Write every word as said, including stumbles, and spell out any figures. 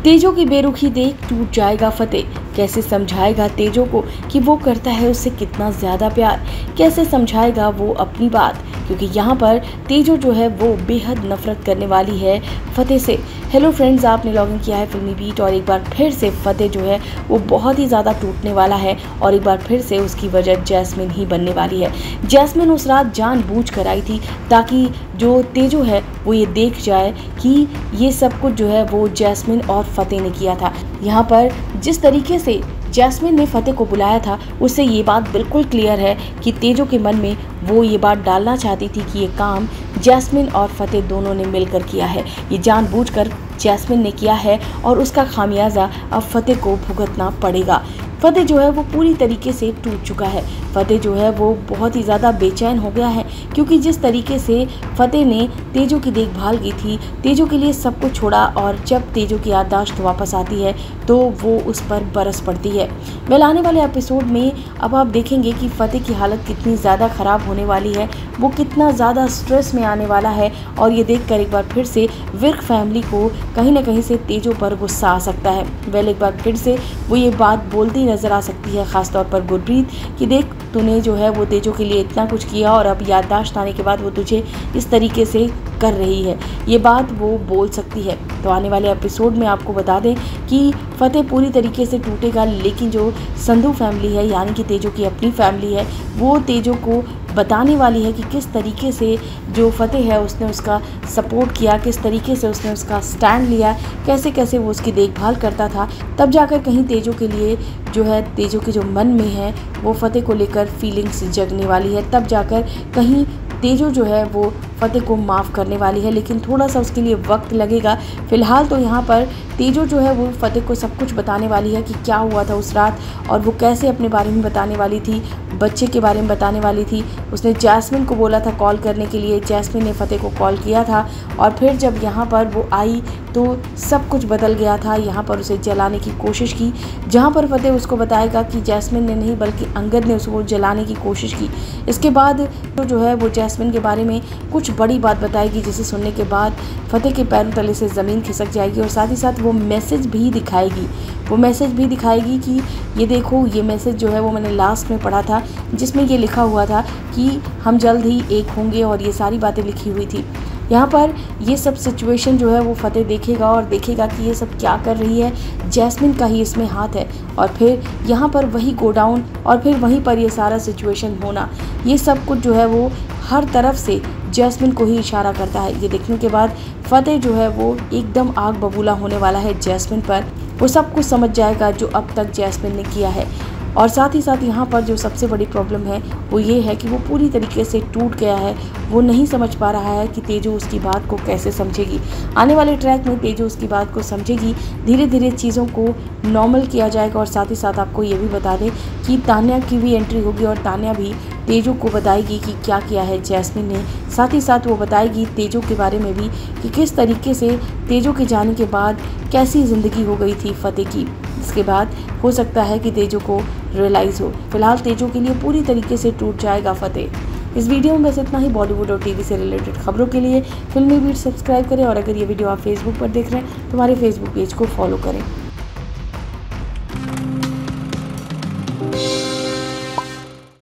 तेजो की बेरुखी देख टूट जाएगा फतेह। कैसे समझाएगा तेजो को कि वो करता है उससे कितना ज़्यादा प्यार। कैसे समझाएगा वो अपनी बात, क्योंकि यहाँ पर तेजो जो है वो बेहद नफरत करने वाली है फतेह से। हेलो फ्रेंड्स, आपने लॉगिन किया है फिल्मी बीट और एक बार फिर से फतेह जो है वो बहुत ही ज़्यादा टूटने वाला है और एक बार फिर से उसकी वजह जैस्मिन ही बनने वाली है। जैस्मिन उस रात जानबूझ कर आई थी ताकि जो तेजो है वो ये देख जाए कि ये सब कुछ जो है वो जैस्मिन और फतेह ने किया था। यहाँ पर जिस तरीके से जैस्मिन ने फतेह को बुलाया था उससे ये बात बिल्कुल क्लियर है कि तेजो के मन में वो ये बात डालना चाहती थी कि ये काम जैस्मिन और फतेह दोनों ने मिलकर किया है। ये जानबूझकर जैस्मिन ने किया है और उसका खामियाजा अब फतेह को भुगतना पड़ेगा। फतेह जो है वो पूरी तरीके से टूट चुका है। फतेह जो है वो बहुत ही ज़्यादा बेचैन हो गया है, क्योंकि जिस तरीके से फतेह ने तेजो की देखभाल की थी, तेजो के लिए सब कुछ छोड़ा, और जब तेजो की याददाश्त वापस आती है तो वो उस पर बरस पड़ती है। वेल, आने वाले एपिसोड में अब आप देखेंगे कि फतेह की हालत कितनी ज़्यादा ख़राब होने वाली है, वो कितना ज़्यादा स्ट्रेस में आने वाला है, और ये देखकर एक बार फिर से विर्क फैमिली को कहीं ना कहीं से तेजो पर गुस्सा आ सकता है। वेल, एक बार फिर से वो ये बात बोलती नज़र आ सकती है, ख़ासतौर पर गुरप्रीत, कि देख तूने जो है वो तेजो के लिए इतना कुछ किया और अब याददाश्त आने के बाद वो तुझे इस तरीके से कर रही है। ये बात वो बोल सकती है। तो आने वाले एपिसोड में आपको बता दें कि फतेह पूरी तरीके से टूटेगा, लेकिन जो संधू फैमिली है यानी कि तेजो की अपनी फैमिली है, वो तेजो को बताने वाली है कि किस तरीके से जो फतेह है उसने उसका सपोर्ट किया, किस तरीके से उसने उसका स्टैंड लिया, कैसे कैसे वो उसकी देखभाल करता था। तब जाकर कहीं तेजो के लिए जो है, तेजो के जो मन में है वो फतेह को लेकर फीलिंग्स जगने वाली है। तब जाकर कहीं तेजो जो है वो फतेह को माफ़ करने वाली है, लेकिन थोड़ा सा उसके लिए वक्त लगेगा। फ़िलहाल तो यहाँ पर तेजो जो है वो फतेह को सब कुछ बताने वाली है कि क्या हुआ था उस रात, और वो कैसे अपने बारे में बताने वाली थी, बच्चे के बारे में बताने वाली थी। उसने जैस्मिन को बोला था कॉल करने के लिए, जैस्मिन ने फतेह को कॉल किया था, और फिर जब यहाँ पर वो आई तो सब कुछ बदल गया था। यहाँ पर उसे जलाने की कोशिश की, जहाँ पर फतेह उसको बताएगा कि जैस्मिन ने नहीं बल्कि अंगद ने उसको जलाने की कोशिश की। इसके बाद तो जो है वो जैस्मिन के बारे में कुछ बड़ी बात बताएगी, जिसे सुनने के बाद फतेह के पैरों तले से ज़मीन खिसक जाएगी, और साथ ही साथ वो मैसेज भी दिखाएगी वो मैसेज भी दिखाएगी कि ये देखो, ये मैसेज जो है वो मैंने लास्ट में पढ़ा था, जिसमें ये लिखा हुआ था कि हम जल्द ही एक होंगे, और ये सारी बातें लिखी हुई थी। यहाँ पर ये सब सिचुएशन जो है वो फतेह देखेगा और देखेगा कि ये सब क्या कर रही है, जैस्मिन का ही इसमें हाथ है, और फिर यहाँ पर वही गोडाउन और फिर वहीं पर ये सारा सिचुएशन होना, ये सब कुछ जो है वो हर तरफ से जैस्मिन को ही इशारा करता है। ये देखने के बाद फतेह जो है वो एकदम आग बबूला होने वाला है जैस्मिन पर। वो सब कुछ समझ जाएगा जो अब तक जैस्मिन ने किया है, और साथ ही साथ यहाँ पर जो सबसे बड़ी प्रॉब्लम है वो ये है कि वो पूरी तरीके से टूट गया है। वो नहीं समझ पा रहा है कि तेजो उसकी बात को कैसे समझेगी। आने वाले ट्रैक में तेजो उसकी बात को समझेगी, धीरे धीरे चीज़ों को नॉर्मल किया जाएगा। और साथ ही साथ आपको ये भी बता दें कि तान्या की भी एंट्री होगी, और तान्या भी तेजो को बताएगी कि क्या किया है जैस्मिन ने। साथ ही साथ वो बताएगी तेजो के बारे में भी कि किस तरीके से तेजो के जाने के बाद कैसी ज़िंदगी हो गई थी फतेह की। इसके बाद हो सकता है कि तेजो को रियलाइज़ हो। फिलहाल तेजो के लिए पूरी तरीके से टूट जाएगा फतेह। इस वीडियो में बस इतना ही। बॉलीवुड और टीवी से रिलेटेड खबरों के लिए फिल्मी बीट सब्सक्राइब करें, और अगर ये वीडियो आप फेसबुक पर देख रहे हैं तो हमारे फेसबुक पेज को फॉलो करें।